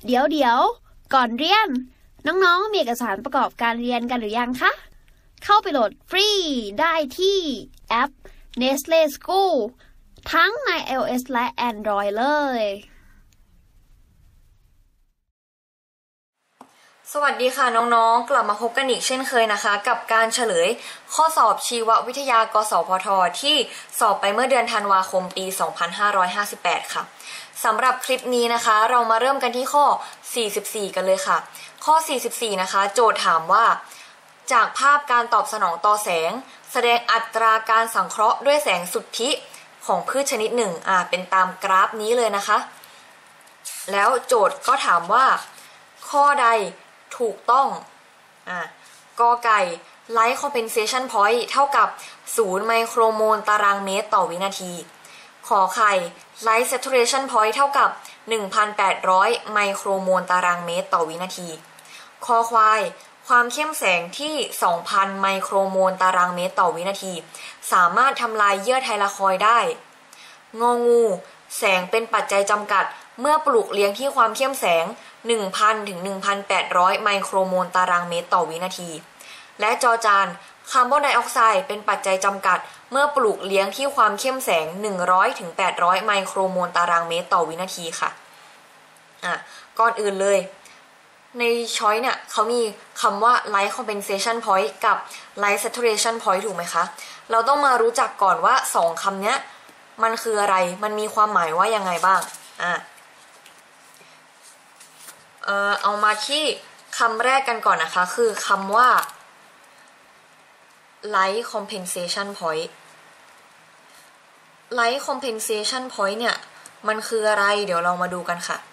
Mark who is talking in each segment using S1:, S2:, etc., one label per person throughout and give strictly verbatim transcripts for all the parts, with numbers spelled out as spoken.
S1: เดี๋ยวเดี๋ยวก่อนเรียนน้องๆมีเอกสารประกอบการเรียนกันหรือยังคะเข้าไปโหลดฟรีได้ที่แอป Nestle School ทั้งใน iOS และ Android เลย
S2: สวัสดีค่ะน้องๆกลับมาพบกันอีกเช่นเคยนะคะกับการเฉลยข้อสอบชีววิทยากสพทที่สอบไปเมื่อเดือนธันวาคมปีสองพันห้าร้อยห้าสิบแปดค่ะสำหรับคลิปนี้นะคะเรามาเริ่มกันที่ข้อสี่สิบสี่กันเลยค่ะข้อสี่สิบสี่นะคะโจทย์ถามว่าจากภาพการตอบสนองต่อแสงแสดงอัตราการสังเคราะห์ด้วยแสงสุทธิของพืชชนิดหนึ่งอ่าเป็นตามกราฟนี้เลยนะคะแล้วโจทย์ก็ถามว่าข้อใดถูกต้องอ่ากอไก่ Light Compensation Point เท่ากับศูนย์ไมโครโมลตารางเมตรต่อวินาทีขอไข่ Light Saturation Point เท่ากับ หนึ่งพันแปดร้อย ไมโครโมลตารางเมตรต่อวินาทีคอควายความเข้มแสงที่ สองพัน ไมโครโมลตารางเมตรต่อวินาทีสามารถทำลายเยื่อไทลาคอยด์ได้งองูแสงเป็นปัจจัยจำกัดเมื่อปลูกเลี้ยงที่ความเข้มแสง หนึ่งพัน ถึง หนึ่งพันแปดร้อย ไมโครโมลตารางเมตรต่อวินาทีและจอจานคาร์บอนไดออกไซด์เป็นปัจจัยจำกัดเมื่อปลูกเลี้ยงที่ความเข้มแสง หนึ่งร้อย ถึง แปดร้อย ไมโครโมลตารางเมตรต่อวินาทีค่ะอ่ะก่อนอื่นเลยในช้อยเนี่ยเขามีคำว่า Light Compensation Point กับ Light Saturation Point ถูกไหมคะเราต้องมารู้จักก่อนว่าสองคำเนี้ยมันคืออะไรมันมีความหมายว่ายังไงบ้างอ่ะเอ่อเอามาที่คำแรกกันก่อนนะคะคือคำว่า Light Compensation Point Light Compensation Point เนี่ยมันคืออะไรเดี๋ยวเรามาดูกันค่ะ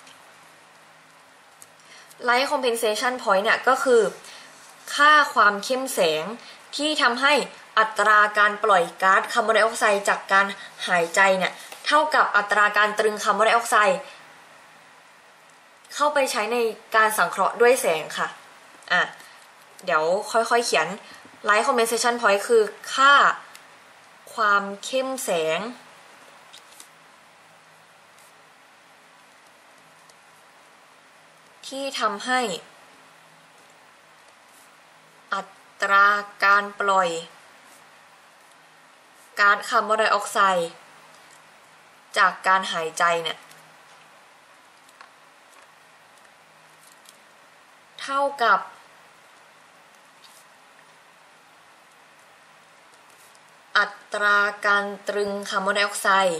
S2: Light Compensation Point เนี่ยก็คือค่าความเข้มแสงที่ทำให้อัตราการปล่อยก๊าซคาร์บอนไดออกไซด์จากการหายใจเนี่ยเท่ากับอัตราการตรึงคาร์บอนไดออกไซด์เข้าไปใช้ในการสังเคราะห์ด้วยแสงค่ะอ่ะเดี๋ยวค่อยๆเขียน Light Compensation Point คือค่าความเข้มแสงที่ทำให้อัตราการปล่อยก๊าซคาร์บอนไดออกไซด์จากการหายใจเนี่ยเท่ากับอัตราการตรึงคาร์บอนไดออกไซด์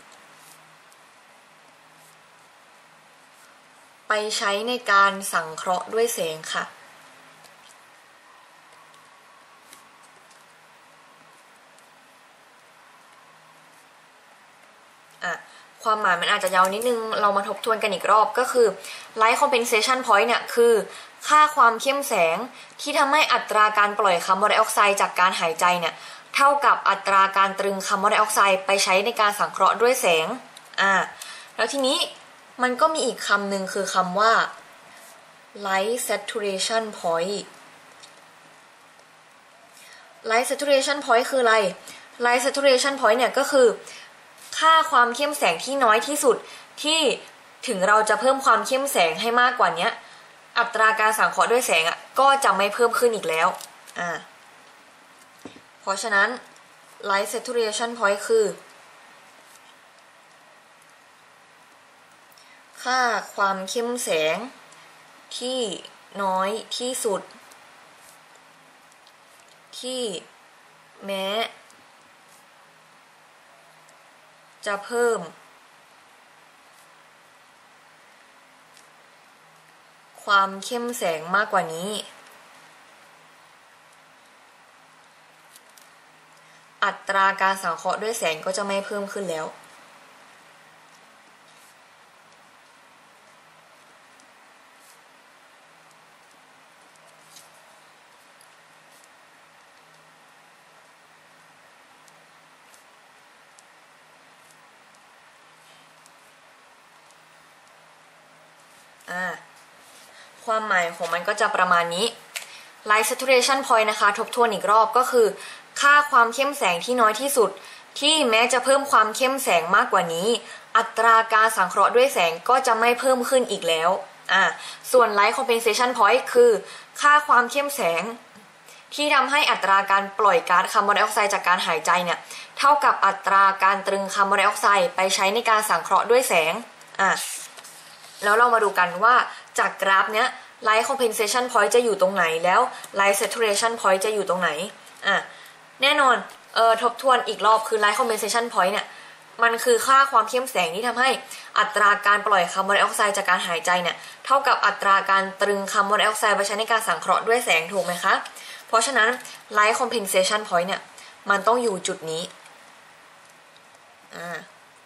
S2: ไปใช้ในการสังเคราะห์ด้วยแสงค่ะอ่ะความหมายมันอาจจะยาวนิดนึงเรามาทบทวนกันอีกรอบก็คือ Light Compensation Point เนี่ยคือค่าความเข้มแสงที่ทำให้อัตราการปล่อยคาร์บอนไดออกไซด์จากการหายใจเนี่ยเท่ากับอัตราการตรึงคาร์บอนไดออกไซด์ไปใช้ในการสังเคราะห์ด้วยแสงอ่าแล้วทีนี้มันก็มีอีกคำหนึ่งคือคำว่า Light Saturation Point Light Saturation Point คืออะไร Light Saturation Point เนี่ยก็คือค่าความเข้มแสงที่น้อยที่สุดที่ถึงเราจะเพิ่มความเข้มแสงให้มากกว่านี้อัตราการสังเคราะห์ด้วยแสงอ่ะก็จะไม่เพิ่มขึ้นอีกแล้วอ่าเพราะฉะนั้น Light Saturation Point คือค่าความเข้มแสงที่น้อยที่สุดที่แม้จะเพิ่มความเข้มแสงมากกว่านี้อัตราการสังเคราะห์ด้วยแสงก็จะไม่เพิ่มขึ้นแล้วความหมายของมันก็จะประมาณนี้ Light Saturation Point นะคะทบทวนอีกรอบก็คือค่าความเข้มแสงที่น้อยที่สุดที่แม้จะเพิ่มความเข้มแสงมากกว่านี้อัตราการสังเคราะห์ด้วยแสงก็จะไม่เพิ่มขึ้นอีกแล้วอ่าส่วน Light Compensation Point คือค่าความเข้มแสงที่ทำให้อัตราการปล่อยก๊าซคาร์บอนไดออกไซด์จากการหายใจเนี่ยเท่ากับอัตราการตรึงคาร์บอนไดออกไซด์ไปใช้ในการสังเคราะห์ด้วยแสงอ่ะแล้วเรามาดูกันว่าจากกราฟเนี้ย Light Compensation Point จะอยู่ตรงไหนแล้ว Light Saturation Point จะอยู่ตรงไหนอ่ะแน่นอนเอ่อทบทวนอีกรอบคือ Light Compensation Point เนี่ยมันคือค่าความเข้มแสงที่ทำให้อัตราการปล่อยคาร์บอนไดออกไซด์จากการหายใจเนี่ยเท่ากับอัตราการตรึงคาร์บอนไดออกไซด์ไปใช้ในการสังเคราะห์ด้วยแสงถูกไหมคะเพราะฉะนั้น Light Compensation Point เนี่ยมันต้องอยู่จุดนี้อ่า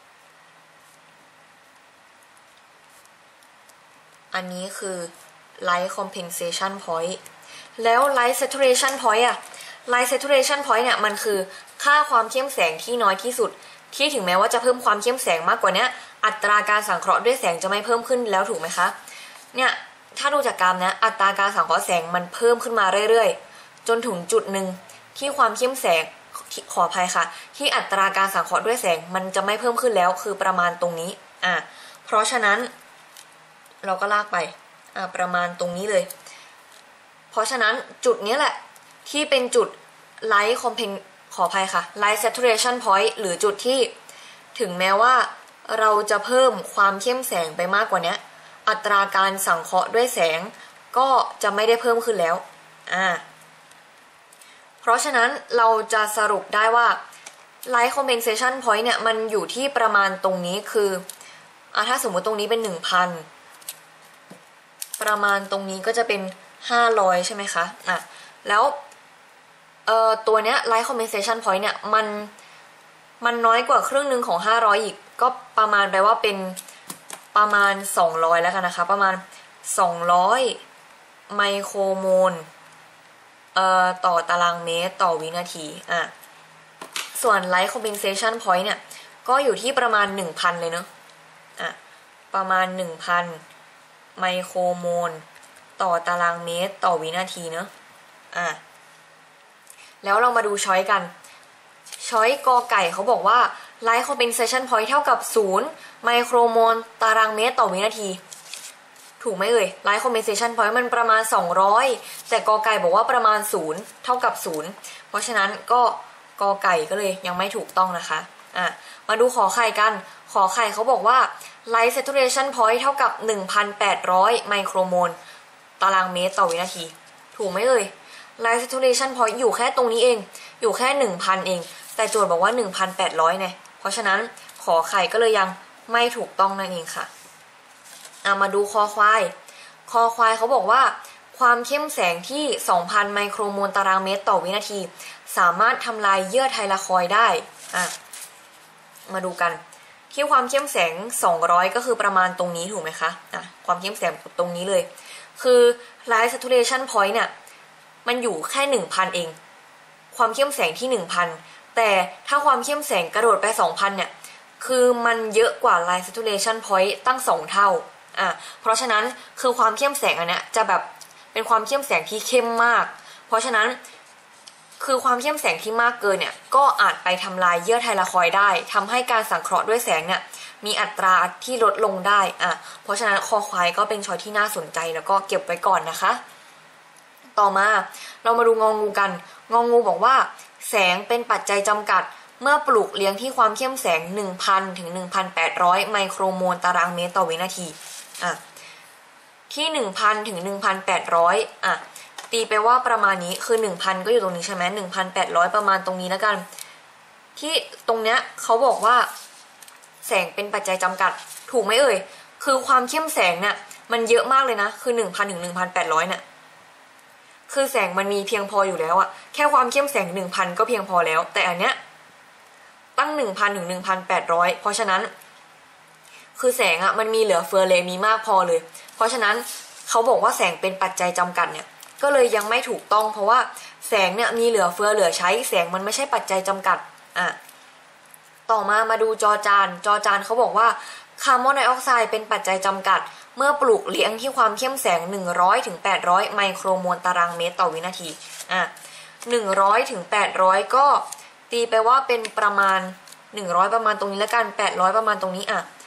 S2: อันนี้คือ Light Compensation Point แล้ว Light Saturation Point อะ Light Saturation Point เนี่ยมันคือค่าความเข้มแสงที่น้อยที่สุดที่ถึงแม้ว่าจะเพิ่มความเข้มแสงมากกว่านี้อัตราการสังเคราะห์ด้วยแสงจะไม่เพิ่มขึ้นแล้วถูกไหมคะเนี่ยถ้าดูจากกราฟนะอัตราการสังเคราะห์แสงมันเพิ่มขึ้นมาเรื่อยๆจนถึงจุดหนึ่งที่ความเข้มแสงขออภัยค่ะที่อัตราการสังเคราะห์ด้วยแสงมันจะไม่เพิ่มขึ้นแล้วคือประมาณตรงนี้อ่ะเพราะฉะนั้นเราก็ลากไปอ่ะประมาณตรงนี้เลยเพราะฉะนั้นจุดนี้แหละที่เป็นจุด Light Compenขออภัยค่ะ Light Saturation Point หรือจุดที่ถึงแม้ว่าเราจะเพิ่มความเข้มแสงไปมากกว่านี้อัตราการสังเคราะห์ด้วยแสงก็จะไม่ได้เพิ่มขึ้นแล้วอ่าเพราะฉะนั้นเราจะสรุปได้ว่า Light Compensation Point เนี่ยมันอยู่ที่ประมาณตรงนี้คืออ่าถ้าสมมุติตรงนี้เป็น หนึ่งพัน ประมาณตรงนี้ก็จะเป็นห้าร้อยใช่ไหมคะอ่ะแล้วเอ่อตัวเนี้ย Light Compensation Point เนี่ยมันมันน้อยกว่าครึ่งหนึ่งของห้าร้อยอีกก็ประมาณแปลว่าเป็นประมาณสองร้อยแล้วกันนะคะประมาณสองร้อยไมโครโมลเอ่อต่อตารางเมตรต่อวินาทีอ่ะส่วน Light Compensation Point เนี่ยก็อยู่ที่ประมาณ หนึ่งพัน เลยเนอะอ่ะประมาณ หนึ่งพัน ไมโครโมลต่อตารางเมตรต่อวินาทีเนอะอ่ะแล้วเรามาดูช้อยกันช้อยกอไก่เขาบอกว่า Light Compensation Point เท่ากับศูนย์ไมโครโมลตารางเมตรต่อวินาทีถูกไหมเอ่ย Light Compensation Point มันประมาณสองร้อยแต่กอไก่บอกว่าประมาณศูนย์เท่ากับศูนย์เพราะฉะนั้นก็กอไก่ก็เลยยังไม่ถูกต้องนะคะอ่ะมาดูขอไข่กันขอไข่เขาบอกว่า Light Saturation Point เท่ากับ หนึ่งพันแปดร้อย ไมโครโมลตารางเมตรต่อวินาทีถูกไหมเอ่ยLight Saturation Point อยู่แค่ตรงนี้เองอยู่แค่ หนึ่งพัน เองแต่โจทย์บอกว่า หนึ่งพันแปดร้อย เนี่ยเพราะฉะนั้นขอไข่ก็เลยยังไม่ถูกต้องนั่นเองค่ะเอามาดูคอควายคอควายเขาบอกว่าความเข้มแสงที่ สองพัน ไมโครโมลตารางเมตรต่อวินาทีสามารถทำลายเยื่อไทลาคอยด์ได้อ่ะมาดูกันที่ความเข้มแสงสองร้อยก็คือประมาณตรงนี้ถูกไหมคะอ่ะความเข้มแสงตรงนี้เลยคือ Light Saturation Point เนี่ยมันอยู่แค่ หนึ่งพัน เองความเข้มแสงที่ หนึ่งพัน แต่ถ้าความเข้มแสงกระโดดไป สองพัน เนี่ยคือมันเยอะกว่า Light Saturation Point ตั้งสองเท่าอ่ะเพราะฉะนั้นคือความเข้มแสงอันเนี้ยจะแบบเป็นความเข้มแสงที่เข้มมากเพราะฉะนั้นคือความเข้มแสงที่มากเกินเนี่ยก็อาจไปทำลายเยื่อไทลาคอยด์ได้ทำให้การสังเคราะห์ด้วยแสงเนี่ยมีอัตราที่ลดลงได้อ่ะเพราะฉะนั้นคอควายก็เป็นช้อยที่น่าสนใจแล้วก็เก็บไว้ก่อนนะคะต่อมาเรามาดูงองูกันงองูบอกว่าแสงเป็นปัจจัยจำกัดเมื่อปลูกเลี้ยงที่ความเข้มแสง หนึ่งพัน ถึง หนึ่งพันแปดร้อย ไมโครโมลตารางเมตรต่อวินาทีอ่ะที่ หนึ่งพัน ถึง หนึ่งพันแปดร้อย อ่ะตีไปว่าประมาณนี้คือ หนึ่งพัน ก็อยู่ตรงนี้ใช่ไหม หนึ่งพันแปดร้อย ประมาณตรงนี้แล้วกันที่ตรงเนี้ยเขาบอกว่าแสงเป็นปัจจัยจำกัดถูกไหมเอ่ยคือความเข้มแสงเนี่ยมันเยอะมากเลยนะคือ หนึ่งพัน ถึง หนึ่งพันแปดร้อย เนี่ยคือแสงมันมีเพียงพออยู่แล้วอะแค่ความเข้มแสง หนึ่งพัน ก็เพียงพอแล้วแต่อันเนี้ยตั้ง หนึ่งพัน ถึง หนึ่งพันแปดร้อย เพราะฉะนั้นคือแสงอะมันมีเหลือเฟือเลยมีมากพอเลยเพราะฉะนั้นเขาบอกว่าแสงเป็นปัจจัยจำกัดเนี่ยก็เลยยังไม่ถูกต้องเพราะว่าแสงเนี่ยมีเหลือเฟือเหลือใช้แสงมันไม่ใช่ปัจจัยจำกัดอ่ะต่อมามาดูจอจานจอจานเขาบอกว่าคาร์บอนไดออกไซด์เป็นปัจจัยจำกัดเมื่อปลูกเลี้ยงที่ความเข้มแสง หนึ่งร้อย ถึง แปดร้อย ไมโครโมลตารางเมตรต่อวินาทีอ่ะหนึ่งร้อย ถึง แปดร้อย ก็ตีไปว่าเป็นประมาณหนึ่งร้อยประมาณตรงนี้แล้วกันแปดร้อยประมาณตรงนี้อ่ะ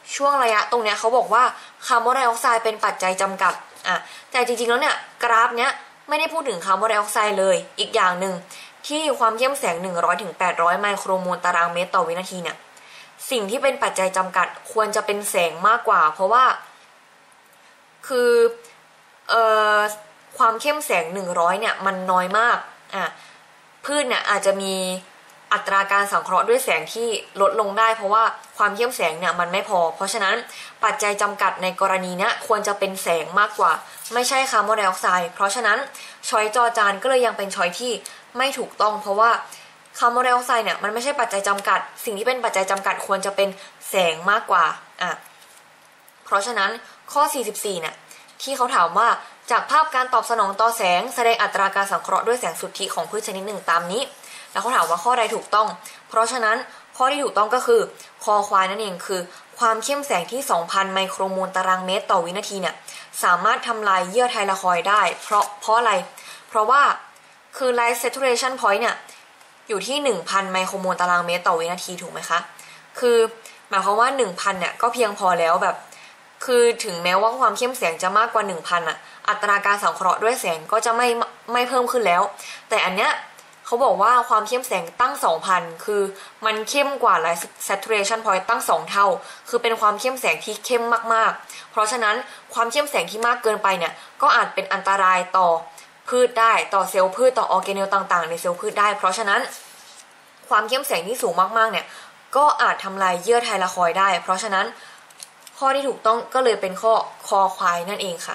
S2: ช่วงระยะตรงเนี้ยเขาบอกว่าคาร์บอนไดออกไซด์เป็นปัจจัยจำกัดอ่ะแต่จริงๆแล้วเนี่ยกราฟเนี้ยไม่ได้พูดถึงคาร์บอนไดออกไซด์เลยอีกอย่างหนึ่งที่ความเข้มแสงหนึ่งร้อยถึงแปดร้อยไมโครโมลตารางเมตรต่อวินาทีเนี่ยสิ่งที่เป็นปัจจัยจำกัดควรจะเป็นแสงมากกว่าเพราะว่าคือเอ่อความเข้มแสงหนึ่งร้อยเนี่ยมันน้อยมากอ่ะพืชเนี่ยอาจจะมีอัตราการสังเคราะห์ด้วยแสงที่ลดลงได้เพราะว่าความเข้มแสงเนี่ยมันไม่พอเพราะฉะนั้นปัจจัยจำกัดในกรณีนี้ควรจะเป็นแสงมากกว่าไม่ใช่คาร์บอนไดออกไซด์เพราะฉะนั้นช้อยจอจานก็เลยยังเป็นช้อยที่ไม่ถูกต้องเพราะว่าคาร์บอนไดออกไซด์เนี่ยมันไม่ใช่ปัจจัยจำกัดสิ่งที่เป็นปัจจัยจำกัดควรจะเป็นแสงมากกว่าอ่ะเพราะฉะนั้นข้อสี่สิบสี่เนี่ยที่เขาถามว่าจากภาพการตอบสนองต่อแสงแสดงอัตราการสังเคราะห์ด้วยแสงสุทธิของพืชชนิดหนึ่งตามนี้แล้วเขาถามว่าข้อใดถูกต้องเพราะฉะนั้นข้อที่ถูกต้องก็คือคอควายนั่นเองคือความเข้มแสงที่ สองพัน ไมโครโมลตารางเมตรต่อวินาทีเนี่ยสามารถทำลายเยื่อไทลาคอยด์ได้เพราะเพราะอะไรเพราะว่าคือ light saturation point เนี่ยอยู่ที่ หนึ่งพัน ไมโครโมลตารางเมตรต่อวินาทีถูกไหมคะคือหมายความว่า หนึ่งพัน เนี่ยก็เพียงพอแล้วแบบคือถึงแม้ว่าความเข้มแสงจะมากกว่า หนึ่งพัน อ่ะอัตราการสังเคราะห์ด้วยแสงก็จะไม่ไม่เพิ่มขึ้นแล้วแต่อันเนี้ยเขาบอกว่าความเข้มแสงตั้ง สองพัน คือมันเข้มกว่า light saturation point ตั้งสองเท่าคือเป็นความเข้มแสงที่เข้มมากๆเพราะฉะนั้นความเข้มแสงที่มากเกินไปเนี่ยก็อาจเป็นอันตรายต่อพืชได้ต่อเซลล์พืชต่อออร์แกเนลต่างๆในเซลล์พืชได้เพราะฉะนั้นความเข้มแสงที่สูงมากๆเนี่ยก็อาจทำลายเยื่อไทลาคอยด์ได้เพราะฉะนั้นข้อที่ถูกต้องก็เลยเป็นข้อคอควายนั่นเองค่ะ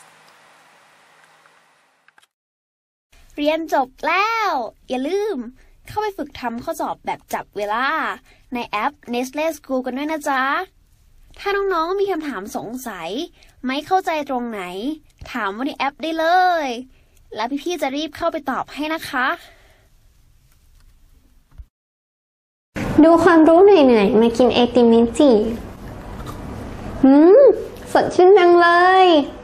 S1: เรียนจบแล้วอย่าลืมเข้าไปฝึกทำข้อสอบแบบจับเวลาในแอป Nestle School กันด้วยนะจ๊ะถ้าน้องๆมีคำถามสงสัยไม่เข้าใจตรงไหนถามว่าในแอปได้เลยแล้วพี่ๆจะรีบเข้าไปตอบให้นะคะ
S3: ดูความรู้เหนื่อยๆมากินไอติมเมจิหืมสดชื่นจังเลย